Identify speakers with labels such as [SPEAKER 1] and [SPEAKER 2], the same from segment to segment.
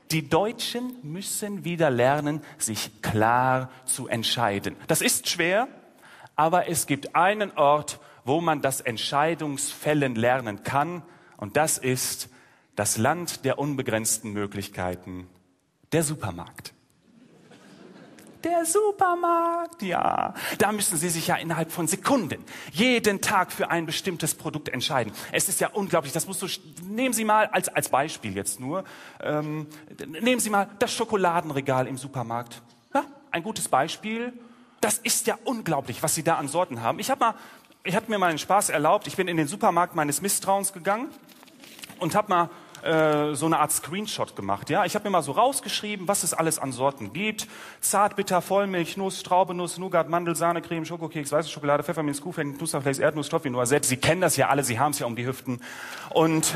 [SPEAKER 1] Die Deutschen müssen wieder lernen, sich klar zu entscheiden. Das ist schwer, aber es gibt einen Ort, wo man das Entscheidungsfällen lernen kann. Und das ist das Land der unbegrenzten Möglichkeiten, der Supermarkt. Der Supermarkt, ja. Da müssen Sie sich ja innerhalb von Sekunden jeden Tag für ein bestimmtes Produkt entscheiden. Es ist ja unglaublich, das musst du, nehmen Sie mal als Beispiel jetzt nur, nehmen Sie mal das Schokoladenregal im Supermarkt. Ja, ein gutes Beispiel. Das ist ja unglaublich, was Sie da an Sorten haben. Ich habe mir mal einen Spaß erlaubt. Ich bin in den Supermarkt meines Misstrauens gegangen und habe mal so eine Art Screenshot gemacht. Ja, ich habe mir mal so rausgeschrieben, was es alles an Sorten gibt. Zartbitter, Vollmilch, Nuss, Straubenuss, Nougat, Mandel, Sahnecreme, Schokokeks, weiße Schokolade, Pfefferminz, Kuchen, Knusperflakes, Erdnuss, Toffee, Noisette. Sie kennen das ja alle, Sie haben es ja um die Hüften. Und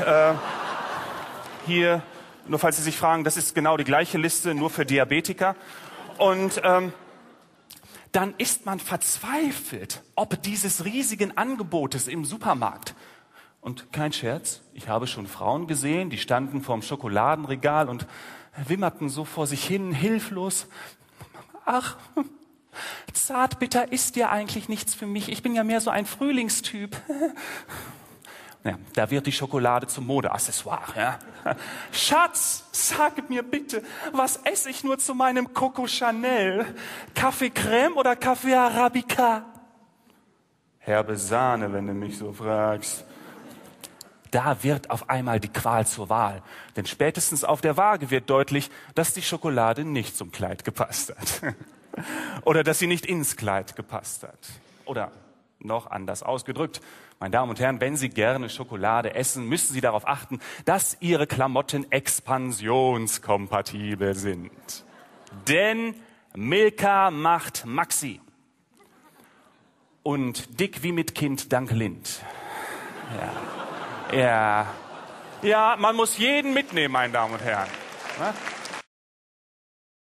[SPEAKER 1] hier, nur falls Sie sich fragen, das ist genau die gleiche Liste, nur für Diabetiker. Und dann ist man verzweifelt, ob dieses riesigen Angebotes im Supermarkt. Und kein Scherz, ich habe schon Frauen gesehen, die standen vorm Schokoladenregal und wimmerten so vor sich hin, hilflos. Ach, Zartbitter ist ja eigentlich nichts für mich. Ich bin ja mehr so ein Frühlingstyp. Ja, da wird die Schokolade zum Modeaccessoire. Ja. Schatz, sag mir bitte, was esse ich nur zu meinem Coco Chanel? Kaffee Crème oder Kaffee Arabica? Herbe Sahne, wenn du mich so fragst. Da wird auf einmal die Qual zur Wahl. Denn spätestens auf der Waage wird deutlich, dass die Schokolade nicht zum Kleid gepasst hat. Oder dass sie nicht ins Kleid gepasst hat. Oder noch anders ausgedrückt, meine Damen und Herren, wenn Sie gerne Schokolade essen, müssen Sie darauf achten, dass Ihre Klamotten expansionskompatibel sind. Denn Milka macht Maxi. Und dick wie mit Kind dank Lind. Ja. Ja, man muss jeden mitnehmen, meine Damen und Herren.